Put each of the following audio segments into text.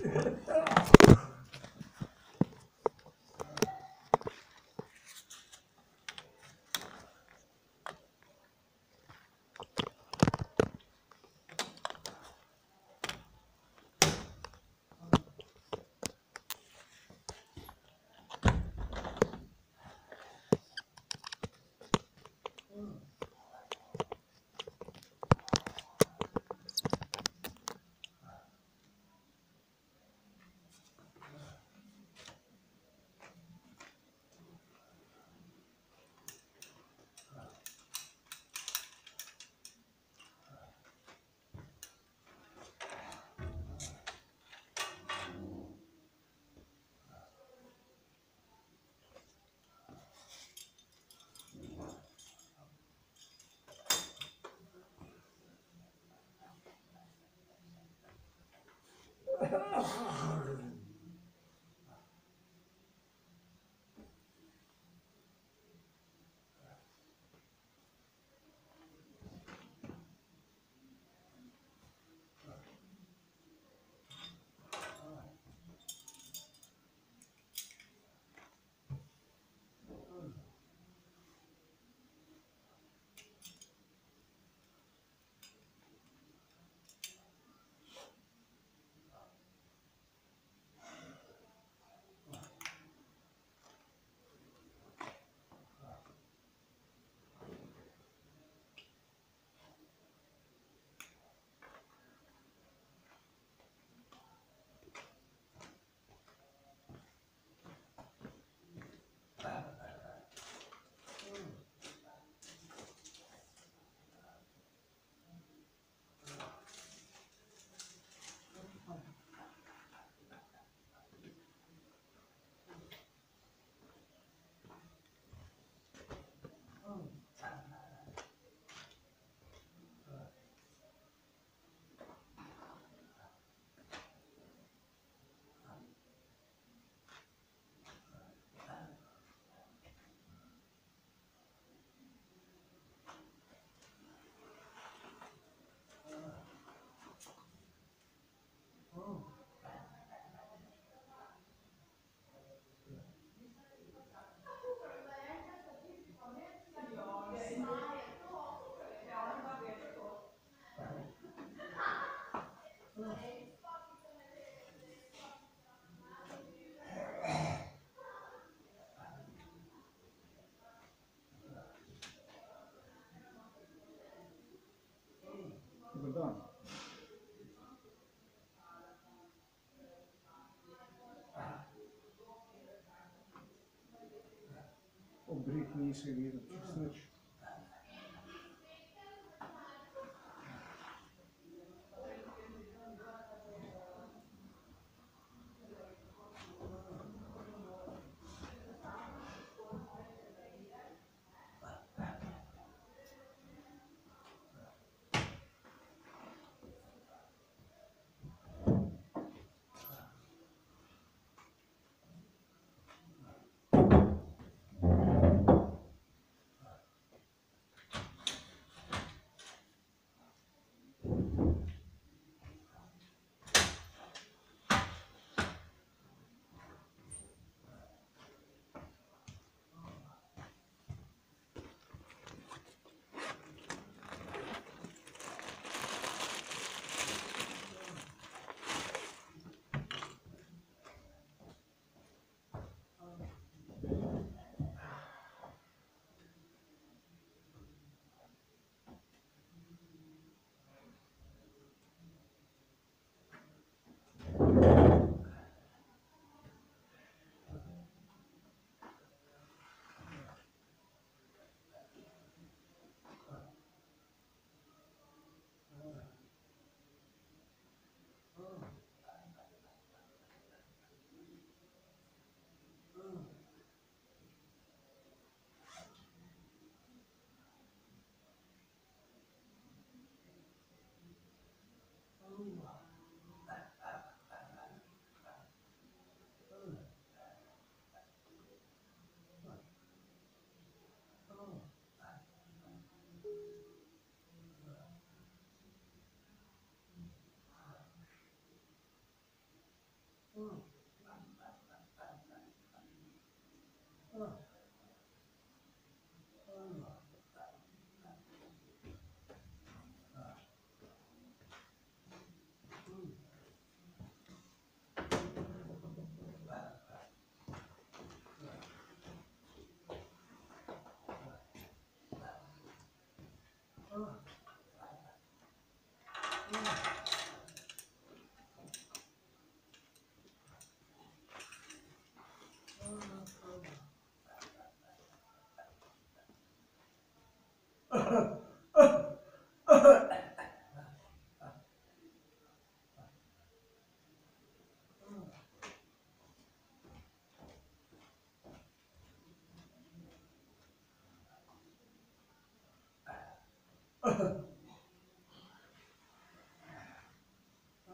Dobar dan. Obrit nisi videl, čist nič.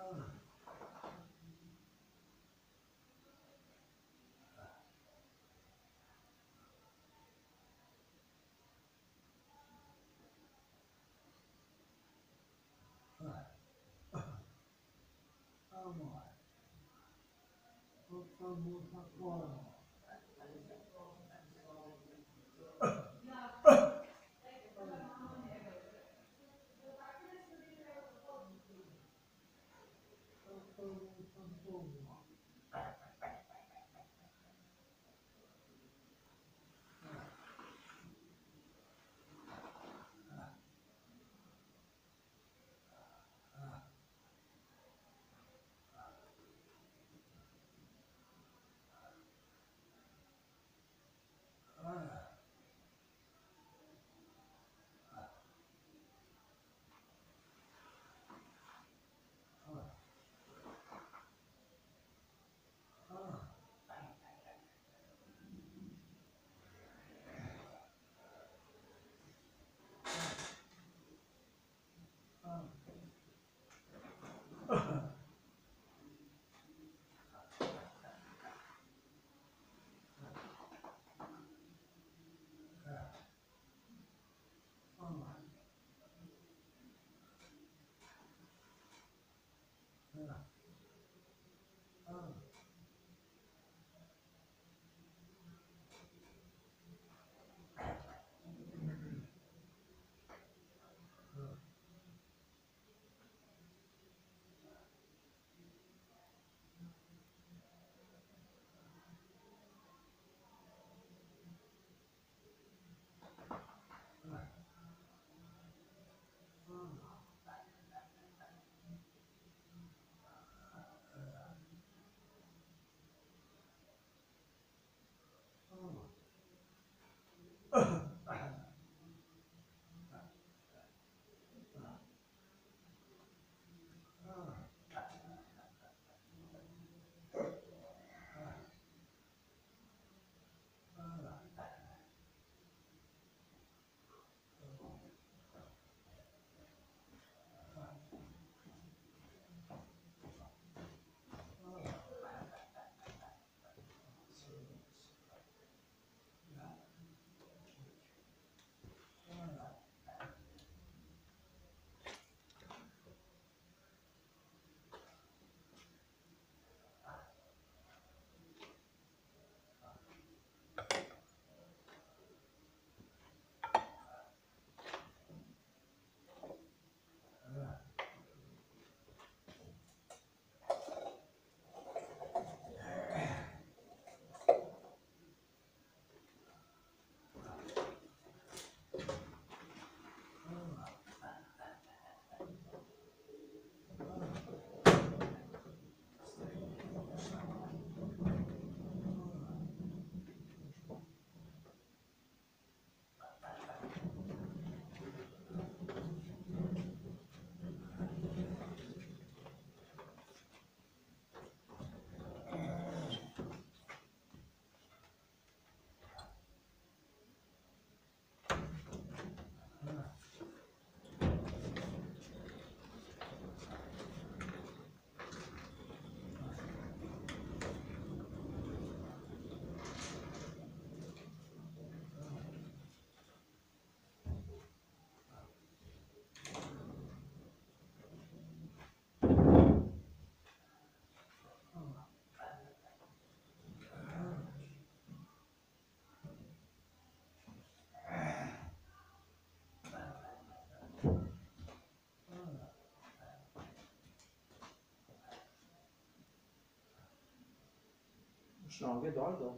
Noge dol.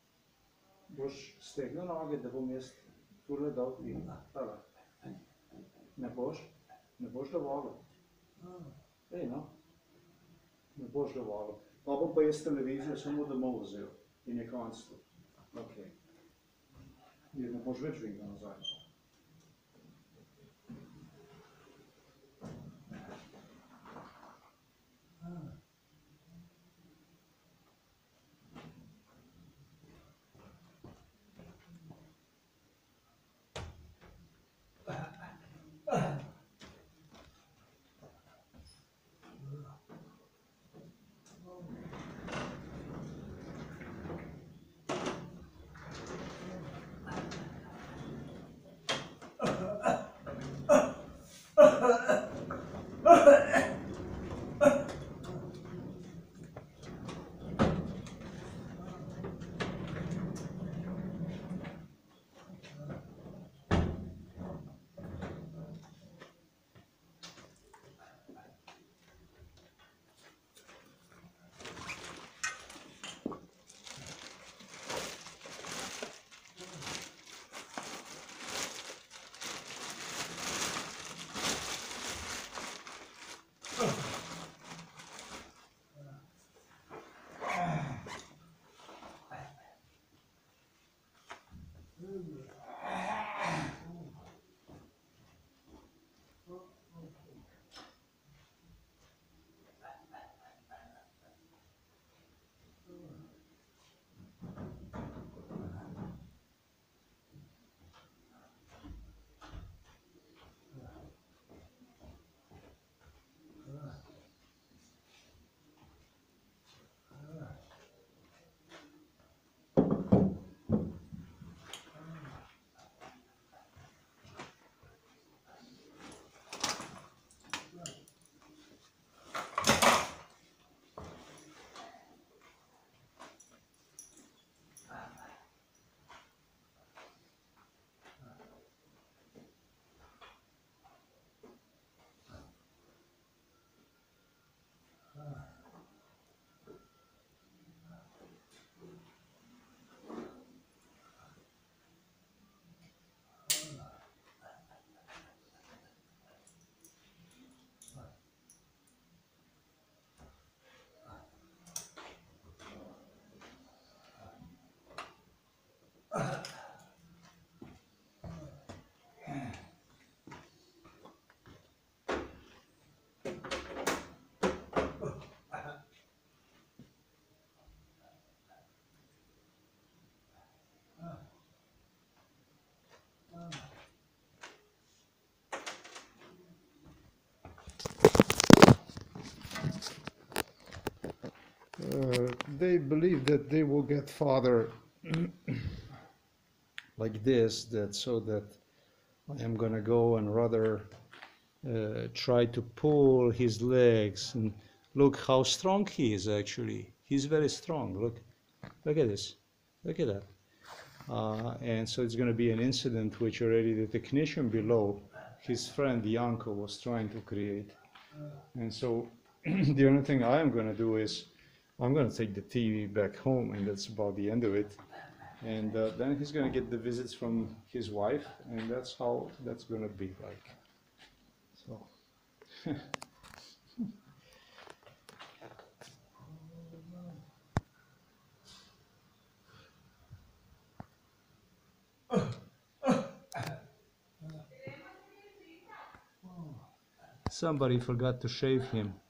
Boš stegnil noge, da bom jaz tule dal ti. Tale. Ne boš dovolil. Ej, no. Ne boš dovolil. Pa bom pa jaz televizijo samo domov vzel. In je konc tu. Ok. Ne boš več dvignil nazaj. they believe that they will get father like this, that so that I am gonna go and rather try to pull his legs, and look how strong he is. Actually, he's very strong. Look at this, look at that. And so it's going to be an incident which already the technician below, his friend Yanko, was trying to create. And so the only thing I am going to do is I'm going to take the TV back home, and that's about the end of it. And then he's going to get the visits from his wife, and that's how that's going to be like. So. Somebody forgot to shave him.